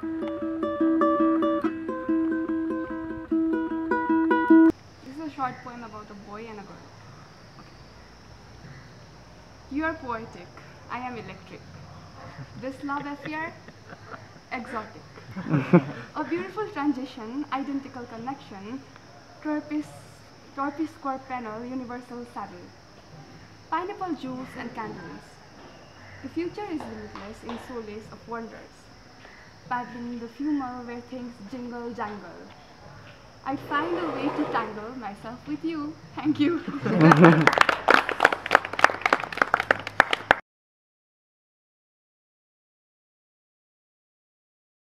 This is a short poem about a boy and a girl. Okay. You are poetic, I am electric. This love affair, exotic. A beautiful transition, identical connection, torpy square panel, universal saddle. Pineapple juice and candles. The future is limitless in solace of wonders. Paddling the fumer where things jingle jangle. I'd find a way to tangle myself with you. Thank you.